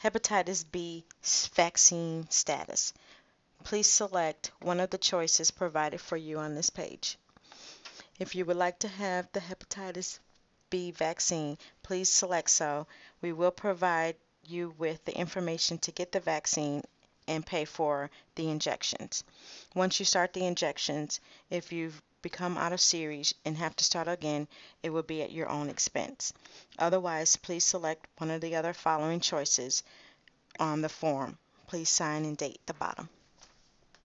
Hepatitis B vaccine status. Please select one of the choices provided for you on this page. If you would like to have the hepatitis B vaccine, please select so. We will provide you with the information to get the vaccine and pay for the injections. Once you start the injections, if you've become out of series and have to start again, it will be at your own expense. Otherwise, please select one of the other following choices on the form. Please sign and date the bottom.